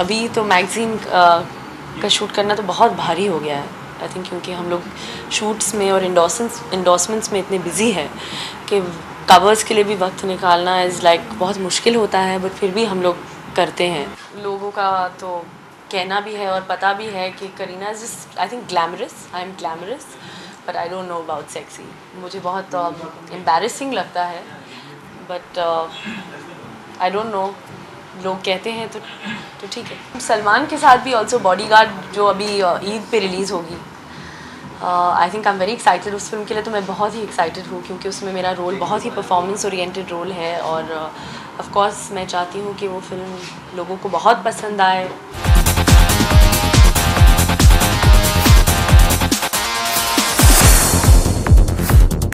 अभी तो मैगज़ीन का शूट करना तो बहुत भारी हो गया है आई थिंक, क्योंकि हम लोग शूट्स में और इंडोर्समेंट्स में इतने बिजी हैं कि कवर्स के लिए भी वक्त निकालना इज़ लाइक बहुत मुश्किल होता है, बट फिर भी हम लोग करते हैं। लोगों का तो कहना भी है और पता भी है कि Kareena is just I think glamorous, I am glamorous, but I don't know about sexy. मुझे बहुत एम्बैरेसिंग लगता है, बट आई डोंट नो, लोग कहते हैं तो ठीक है। सलमान के साथ भी ऑल्सो बॉडीगार्ड जो अभी ईद पे रिलीज़ होगी, I think I am very excited उस फिल्म के लिए। तो मैं बहुत ही एक्साइटेड हूँ क्योंकि उसमें मेरा रोल बहुत ही परफॉर्मेंस ओरिएंटेड रोल है और ऑफ कोर्स मैं चाहती हूँ कि वो फिल्म लोगों को बहुत पसंद आए।